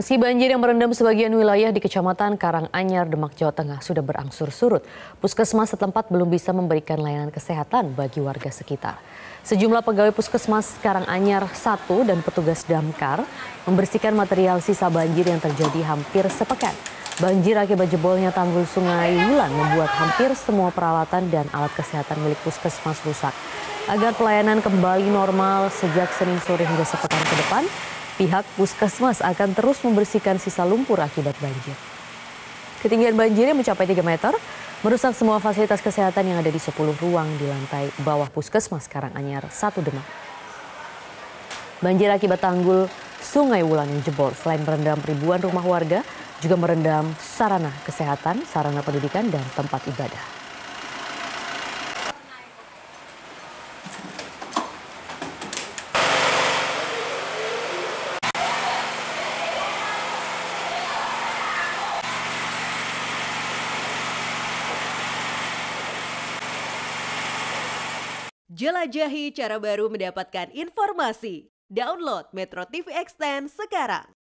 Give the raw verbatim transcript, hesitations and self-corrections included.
Meski banjir yang merendam sebagian wilayah di Kecamatan Karanganyar, Demak, Jawa Tengah sudah berangsur surut, puskesmas setempat belum bisa memberikan layanan kesehatan bagi warga sekitar. Sejumlah pegawai puskesmas Karanganyar satu dan petugas damkar membersihkan material sisa banjir yang terjadi hampir sepekan. Banjir akibat jebolnya tanggul Sungai Wulan membuat hampir semua peralatan dan alat kesehatan milik puskesmas rusak. Agar pelayanan kembali normal sejak Senin sore hingga sepekan ke depan, pihak puskesmas akan terus membersihkan sisa lumpur akibat banjir. Ketinggian banjir yang mencapai tiga meter merusak semua fasilitas kesehatan yang ada di sepuluh ruang di lantai bawah puskesmas Karanganyar satu Demak. Banjir akibat tanggul Sungai Wulan yang jebol selain merendam ribuan rumah warga, juga merendam sarana kesehatan, sarana pendidikan, dan tempat ibadah. Jelajahi cara baru mendapatkan informasi. Download Metro T V Extend sekarang.